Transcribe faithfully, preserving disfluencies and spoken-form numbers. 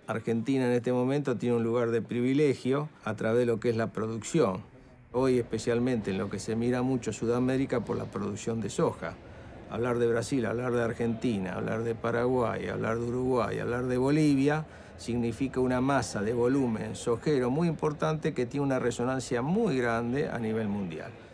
Argentina en este momento tiene un lugar de privilegio a través de lo que es la producción. Hoy especialmente en lo que se mira mucho Sudamérica por la producción de soja. Hablar de Brasil, hablar de Argentina, hablar de Paraguay, hablar de Uruguay, hablar de Bolivia, significa una masa de volumen sojero muy importante que tiene una resonancia muy grande a nivel mundial.